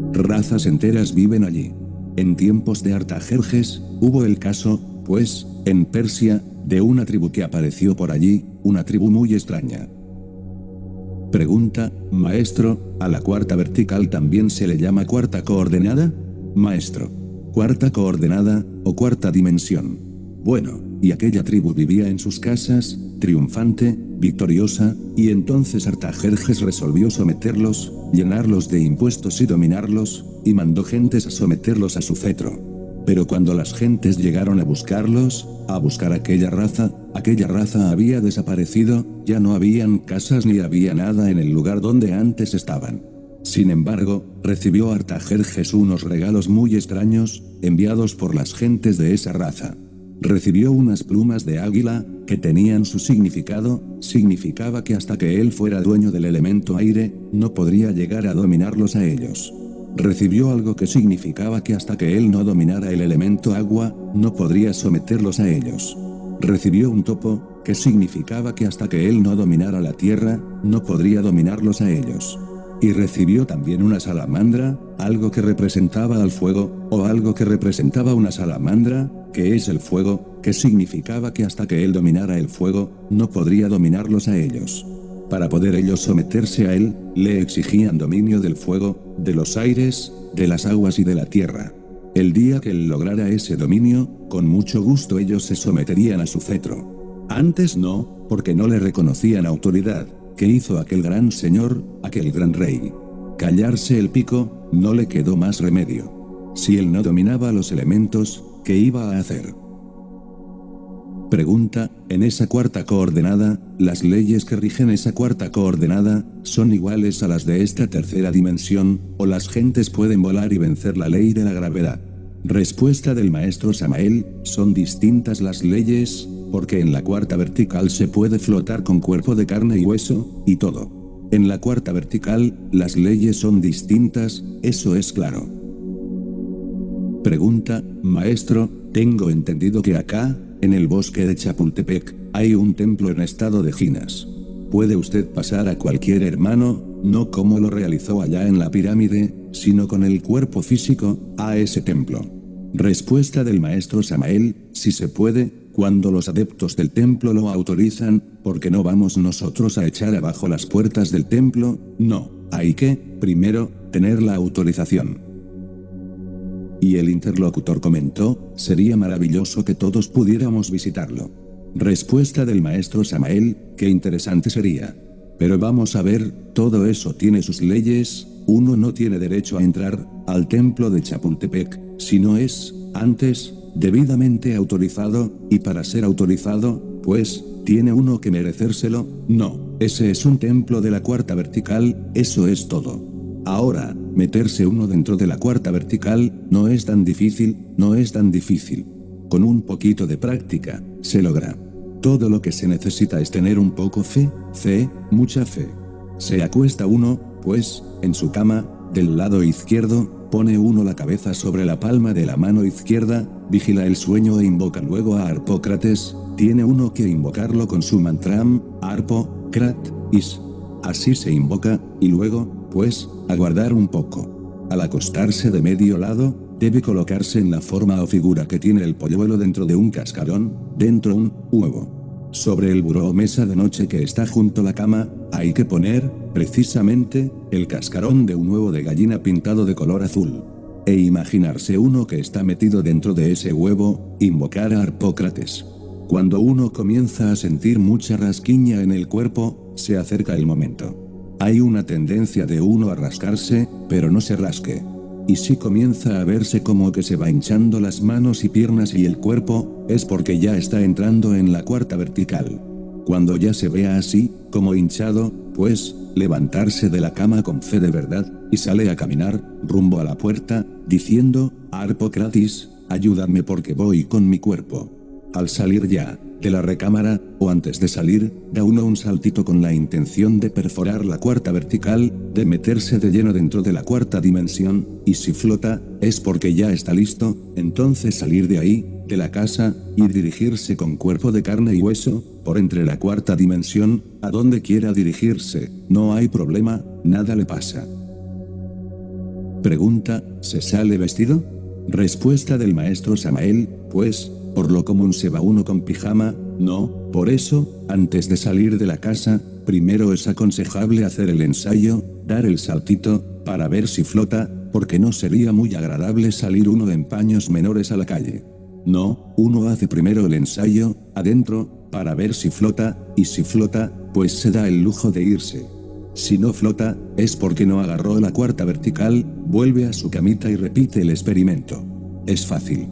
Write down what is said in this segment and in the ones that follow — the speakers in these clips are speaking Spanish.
Razas enteras viven allí. En tiempos de Artajerjes, hubo el caso, pues, en Persia, de una tribu que apareció por allí, una tribu muy extraña. Pregunta, maestro, ¿a la cuarta vertical también se le llama cuarta coordenada? Maestro. ¿Cuarta coordenada, o cuarta dimensión? Bueno, y aquella tribu vivía en sus casas, triunfante, victoriosa, y entonces Artajerjes resolvió someterlos, llenarlos de impuestos y dominarlos, y mandó gentes a someterlos a su cetro. Pero cuando las gentes llegaron a buscarlos, a buscar aquella raza había desaparecido, ya no habían casas ni había nada en el lugar donde antes estaban. Sin embargo, recibió Artajerjes unos regalos muy extraños, enviados por las gentes de esa raza. Recibió unas plumas de águila, que tenían su significado, significaba que hasta que él fuera dueño del elemento aire, no podría llegar a dominarlos a ellos. Recibió algo que significaba que hasta que él no dominara el elemento agua, no podría someterlos a ellos. Recibió un topo, que significaba que hasta que él no dominara la tierra, no podría dominarlos a ellos. Y recibió también una salamandra, algo que representaba al fuego, o algo que representaba una salamandra, que es el fuego, que significaba que hasta que él dominara el fuego, no podría dominarlos a ellos. Para poder ellos someterse a él, le exigían dominio del fuego, de los aires, de las aguas y de la tierra. El día que él lograra ese dominio, con mucho gusto ellos se someterían a su cetro. Antes no, porque no le reconocían autoridad. ¿Qué hizo aquel gran señor, aquel gran rey? Callarse el pico, no le quedó más remedio. Si él no dominaba los elementos, ¿qué iba a hacer? Pregunta, en esa cuarta coordenada, las leyes que rigen esa cuarta coordenada, ¿son iguales a las de esta tercera dimensión, o las gentes pueden volar y vencer la ley de la gravedad? Respuesta del maestro Samael, son distintas las leyes, porque en la cuarta vertical se puede flotar con cuerpo de carne y hueso, y todo. En la cuarta vertical, las leyes son distintas, eso es claro. Pregunta, maestro, tengo entendido que acá, en el bosque de Chapultepec, hay un templo en estado de ginas. ¿Puede usted pasar a cualquier hermano, no como lo realizó allá en la pirámide, sino con el cuerpo físico, a ese templo? Respuesta del maestro Samael, si se puede, cuando los adeptos del templo lo autorizan, porque no vamos nosotros a echar abajo las puertas del templo, no, hay que, primero, tener la autorización. Y el interlocutor comentó, sería maravilloso que todos pudiéramos visitarlo. Respuesta del maestro Samael, qué interesante sería. Pero vamos a ver, todo eso tiene sus leyes, uno no tiene derecho a entrar al templo de Chapultepec, si no es, antes, debidamente autorizado, y para ser autorizado, pues, ¿tiene uno que merecérselo? No, ese es un templo de la cuarta vertical, eso es todo. Ahora, meterse uno dentro de la cuarta vertical, no es tan difícil, no es tan difícil. Con un poquito de práctica, se logra. Todo lo que se necesita es tener un poco fe, mucha fe. Se acuesta uno, pues, en su cama, del lado izquierdo, pone uno la cabeza sobre la palma de la mano izquierda, vigila el sueño e invoca luego a Harpócrates, tiene uno que invocarlo con su mantram, Harpo, Crat, Is. Así se invoca, y luego, pues, aguardar un poco. Al acostarse de medio lado, debe colocarse en la forma o figura que tiene el polluelo dentro de un cascarón, dentro un huevo. Sobre el buró o mesa de noche que está junto a la cama, hay que poner, precisamente, el cascarón de un huevo de gallina pintado de color azul. E imaginarse uno que está metido dentro de ese huevo, invocar a Harpócrates. Cuando uno comienza a sentir mucha rasquiña en el cuerpo, se acerca el momento. Hay una tendencia de uno a rascarse, pero no se rasque. Y si comienza a verse como que se va hinchando las manos y piernas y el cuerpo, es porque ya está entrando en la cuarta vertical. Cuando ya se vea así, como hinchado, pues, levantarse de la cama con fe de verdad, y sale a caminar, rumbo a la puerta, diciendo, Harpócrates, ayúdame porque voy con mi cuerpo. Al salir ya, de la recámara, o antes de salir, da uno un saltito con la intención de perforar la cuarta vertical, de meterse de lleno dentro de la cuarta dimensión, y si flota, es porque ya está listo, entonces salir de ahí, de la casa, y dirigirse con cuerpo de carne y hueso, por entre la cuarta dimensión, a donde quiera dirigirse, no hay problema, nada le pasa. Pregunta, ¿se sale vestido? Respuesta del maestro Samael, pues, por lo común se va uno con pijama, no, por eso, antes de salir de la casa, primero es aconsejable hacer el ensayo, dar el saltito, para ver si flota, porque no sería muy agradable salir uno en paños menores a la calle. No, uno hace primero el ensayo, adentro, para ver si flota, y si flota, pues se da el lujo de irse. Si no flota, es porque no agarró la cuarta vertical, vuelve a su camita y repite el experimento. Es fácil.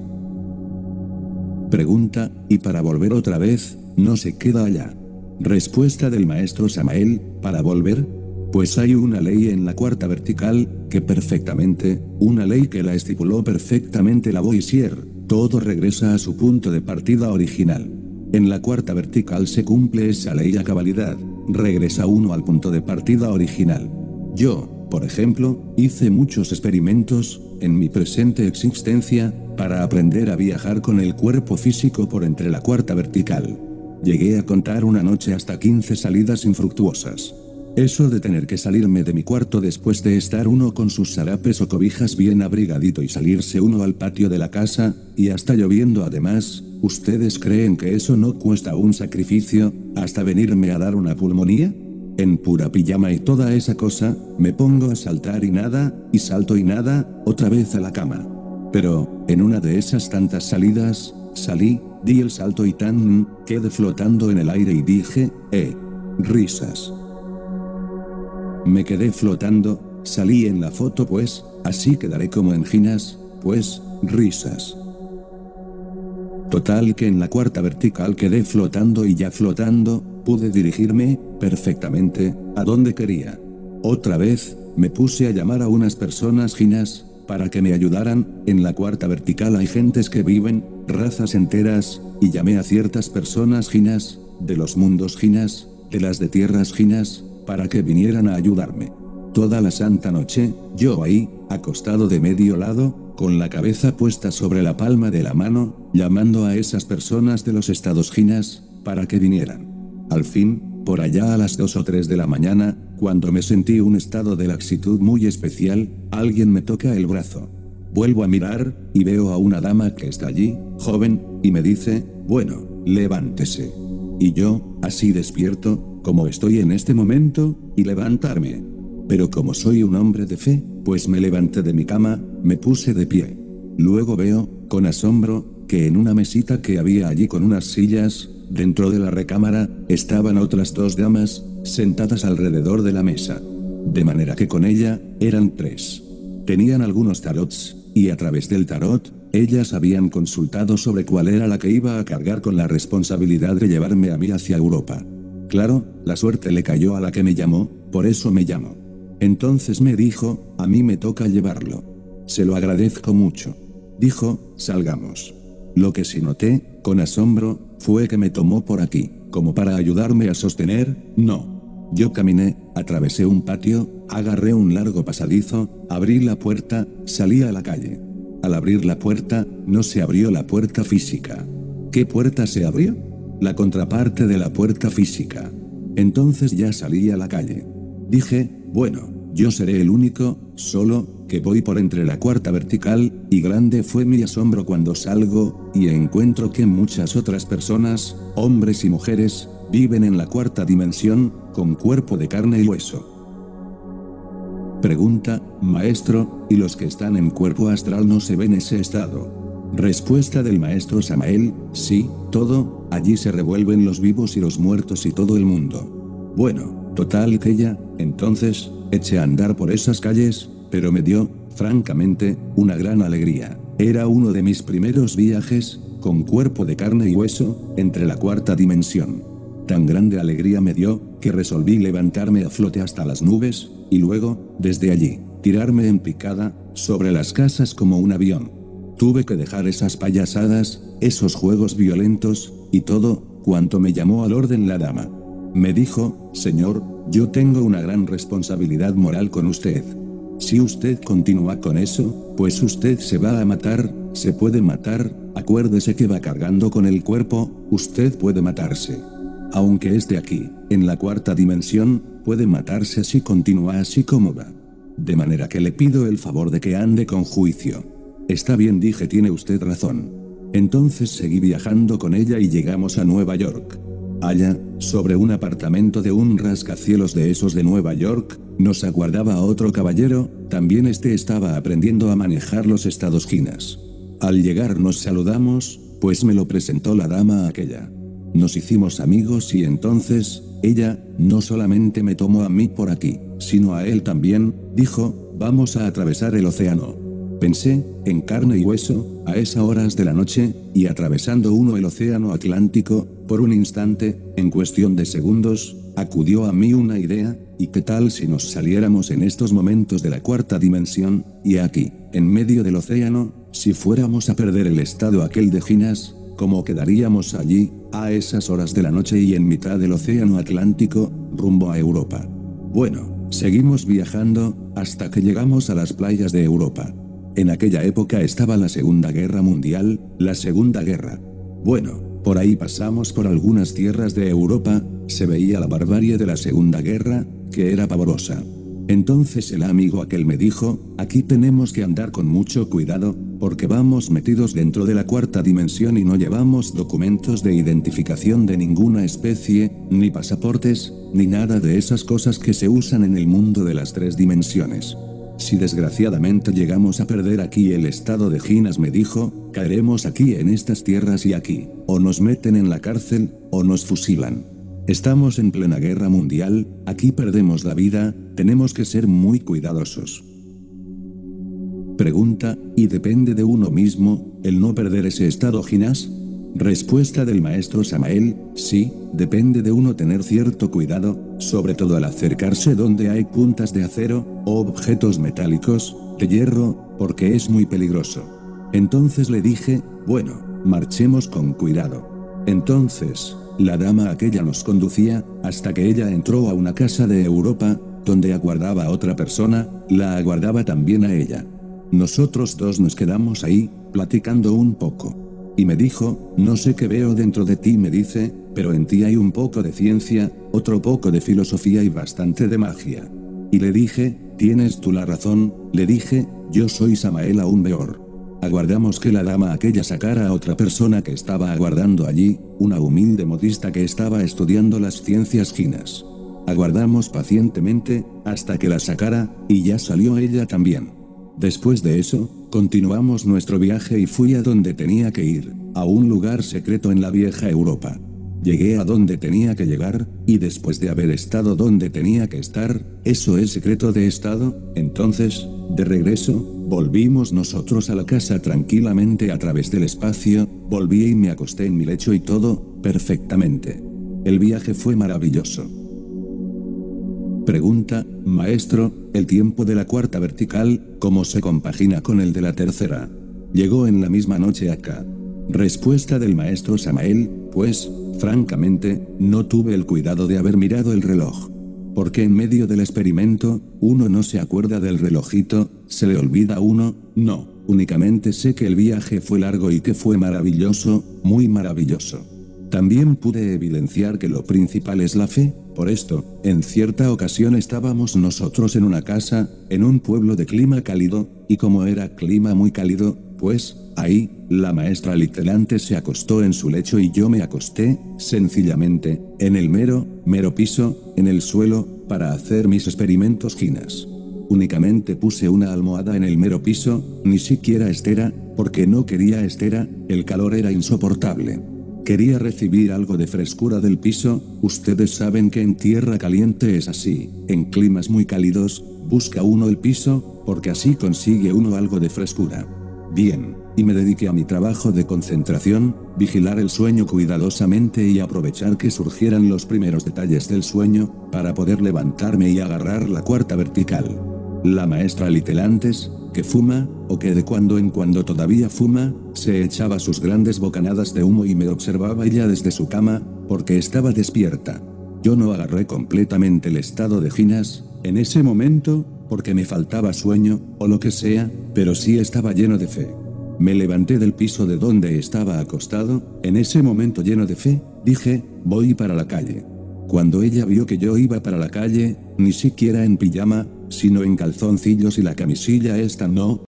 Pregunta, ¿y para volver otra vez, no se queda allá? Respuesta del maestro Samael, ¿para volver? Pues hay una ley en la cuarta vertical, que perfectamente, una ley que la estipuló perfectamente Lavoisier, todo regresa a su punto de partida original. En la cuarta vertical se cumple esa ley a cabalidad, regresa uno al punto de partida original. Yo, por ejemplo, hice muchos experimentos, en mi presente existencia, para aprender a viajar con el cuerpo físico por entre la cuarta vertical. Llegué a contar una noche hasta 15 salidas infructuosas. Eso de tener que salirme de mi cuarto después de estar uno con sus sarapes o cobijas bien abrigadito y salirse uno al patio de la casa, y hasta lloviendo además, ¿ustedes creen que eso no cuesta un sacrificio, hasta venirme a dar una pulmonía? En pura pijama y toda esa cosa, me pongo a saltar y nada, y salto y nada, otra vez a la cama. Pero, en una de esas tantas salidas, salí, di el salto y quedé flotando en el aire y dije, risas. Me quedé flotando, salí en la foto pues, así quedaré como en Ginas, pues, risas. Total que en la cuarta vertical quedé flotando y ya flotando, pude dirigirme, perfectamente, a donde quería. Otra vez, me puse a llamar a unas personas Ginas, para que me ayudaran, en la cuarta vertical hay gentes que viven, razas enteras, y llamé a ciertas personas Ginas, de los mundos Ginas, de las de tierras Ginas, para que vinieran a ayudarme. Toda la santa noche, yo ahí, acostado de medio lado, con la cabeza puesta sobre la palma de la mano, llamando a esas personas de los estados Ginas, para que vinieran. Al fin, por allá a las 2 o 3 de la mañana, cuando me sentí un estado de laxitud muy especial, alguien me toca el brazo. Vuelvo a mirar, y veo a una dama que está allí, joven, y me dice, bueno, levántese. Y yo, así despierto, como estoy en este momento, y levantarme. Pero como soy un hombre de fe, pues me levanté de mi cama, me puse de pie. Luego veo, con asombro, que en una mesita que había allí con unas sillas, dentro de la recámara, estaban otras 2 damas, sentadas alrededor de la mesa. De manera que con ella, eran 3. Tenían algunos tarots, y a través del tarot, ellas habían consultado sobre cuál era la que iba a cargar con la responsabilidad de llevarme a mí hacia Europa. Claro, la suerte le cayó a la que me llamó, por eso me llamó. Entonces me dijo, a mí me toca llevarlo. Se lo agradezco mucho. Dijo, salgamos. Lo que sí noté, con asombro, fue que me tomó por aquí, como para ayudarme a sostener, no. Yo caminé, atravesé un patio, agarré un largo pasadizo, abrí la puerta, salí a la calle. Al abrir la puerta, no se abrió la puerta física. ¿Qué puerta se abrió? La contraparte de la puerta física. Entonces ya salí a la calle. Dije, bueno, yo seré el único, solo, que voy por entre la cuarta vertical, y grande fue mi asombro cuando salgo, y encuentro que muchas otras personas, hombres y mujeres, viven en la cuarta dimensión, con cuerpo de carne y hueso. Pregunta, maestro, ¿y los que están en cuerpo astral no se ven ese estado? Respuesta del maestro Samael, sí, todo, allí se revuelven los vivos y los muertos y todo el mundo. Bueno, total que ya, entonces, eché a andar por esas calles, pero me dio, francamente, una gran alegría. Era uno de mis primeros viajes, con cuerpo de carne y hueso, entre la cuarta dimensión. Tan grande alegría me dio, que resolví levantarme a flote hasta las nubes, y luego, desde allí, tirarme en picada, sobre las casas como un avión. Tuve que dejar esas payasadas, esos juegos violentos, y todo, cuanto me llamó al orden la dama. Me dijo, señor, yo tengo una gran responsabilidad moral con usted. Si usted continúa con eso, pues usted se va a matar, se puede matar, acuérdese que va cargando con el cuerpo, usted puede matarse. Aunque esté aquí, en la cuarta dimensión, puede matarse si continúa así como va. De manera que le pido el favor de que ande con juicio. Está bien, dije, tiene usted razón. Entonces seguí viajando con ella y llegamos a Nueva York. Allá, sobre un apartamento de un rascacielos de esos de Nueva York, nos aguardaba otro caballero, también estaba aprendiendo a manejar los estados Guinness. Al llegar nos saludamos, pues me lo presentó la dama aquella. Nos hicimos amigos y entonces, ella, no solamente me tomó a mí por aquí, sino a él también, dijo, vamos a atravesar el océano. Pensé, en carne y hueso, a esas horas de la noche, y atravesando uno el océano Atlántico, por un instante, en cuestión de segundos, acudió a mí una idea, ¿y qué tal si nos saliéramos en estos momentos de la cuarta dimensión, y aquí, en medio del océano, si fuéramos a perder el estado aquel de Guinness, cómo quedaríamos allí, a esas horas de la noche y en mitad del océano Atlántico, rumbo a Europa? Bueno, seguimos viajando, hasta que llegamos a las playas de Europa. En aquella época estaba la Segunda Guerra Mundial, la Segunda Guerra. Bueno, por ahí pasamos por algunas tierras de Europa, se veía la barbarie de la Segunda Guerra, que era pavorosa. Entonces el amigo aquel me dijo, aquí tenemos que andar con mucho cuidado, porque vamos metidos dentro de la cuarta dimensión y no llevamos documentos de identificación de ninguna especie, ni pasaportes, ni nada de esas cosas que se usan en el mundo de las tres dimensiones. Si desgraciadamente llegamos a perder aquí el estado de Guinness, me dijo, caeremos aquí en estas tierras y aquí, o nos meten en la cárcel, o nos fusilan. Estamos en plena guerra mundial, aquí perdemos la vida, tenemos que ser muy cuidadosos. Pregunta, ¿y depende de uno mismo, el no perder ese estado Guinness? Respuesta del maestro Samael, sí, depende de uno tener cierto cuidado, sobre todo al acercarse donde hay puntas de acero, o objetos metálicos, de hierro, porque es muy peligroso. Entonces le dije, bueno, marchemos con cuidado. Entonces, la dama aquella nos conducía, hasta que ella entró a una casa de Europa, donde aguardaba a otra persona, la aguardaba también a ella. Nosotros dos nos quedamos ahí, platicando un poco. Y me dijo, no sé qué veo dentro de ti, me dice, pero en ti hay un poco de ciencia, otro poco de filosofía y bastante de magia. Y le dije, tienes tú la razón, le dije, yo soy Samael aún peor. Aguardamos que la dama aquella sacara a otra persona que estaba aguardando allí, una humilde modista que estaba estudiando las ciencias Guinness. Aguardamos pacientemente, hasta que la sacara, y ya salió ella también. Después de eso, continuamos nuestro viaje y fui a donde tenía que ir, a un lugar secreto en la vieja Europa. Llegué a donde tenía que llegar, y después de haber estado donde tenía que estar, eso es secreto de estado, entonces, de regreso, volvimos nosotros a la casa tranquilamente a través del espacio, volví y me acosté en mi lecho y todo, perfectamente. El viaje fue maravilloso. Pregunta, maestro, ¿el tiempo de la cuarta vertical, cómo se compagina con el de la tercera? Llegó en la misma noche acá. Respuesta del maestro Samael, pues, francamente, no tuve el cuidado de haber mirado el reloj. Porque en medio del experimento, uno no se acuerda del relojito, se le olvida a uno, no, únicamente sé que el viaje fue largo y que fue maravilloso, muy maravilloso. También pude evidenciar que lo principal es la fe, por esto, en cierta ocasión estábamos nosotros en una casa, en un pueblo de clima cálido, y como era clima muy cálido, pues, ahí, la maestra literalmente se acostó en su lecho y yo me acosté, sencillamente, en el mero piso, en el suelo, para hacer mis experimentos Guinness. Únicamente puse una almohada en el mero piso, ni siquiera estera, porque no quería estera, el calor era insoportable. Quería recibir algo de frescura del piso, ustedes saben que en tierra caliente es así, en climas muy cálidos, busca uno el piso, porque así consigue uno algo de frescura. Bien, y me dediqué a mi trabajo de concentración, vigilar el sueño cuidadosamente y aprovechar que surgieran los primeros detalles del sueño, para poder levantarme y agarrar la cuarta vertical. La maestra Litelantes, que fuma, o que de cuando en cuando todavía fuma, se echaba sus grandes bocanadas de humo y me observaba ella desde su cama, porque estaba despierta. Yo no agarré completamente el estado de Guinness, en ese momento, porque me faltaba sueño, o lo que sea, pero sí estaba lleno de fe. Me levanté del piso de donde estaba acostado, en ese momento lleno de fe, dije, voy para la calle. Cuando ella vio que yo iba para la calle, ni siquiera en pijama, sino en calzoncillos y la camisilla esta no,